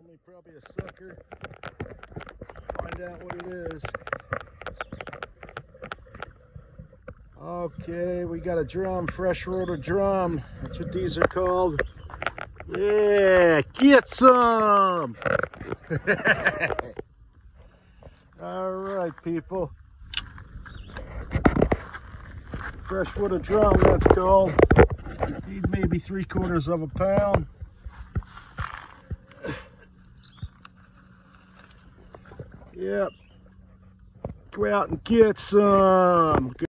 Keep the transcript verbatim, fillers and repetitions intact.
me, probably a sucker. Find out what it is. Okay, we got a drum, freshwater drum. That's what these are called. Yeah, get some! All right, people. Freshwater drum, that's called. Need maybe three quarters of a pound. Yep. Go out and get some.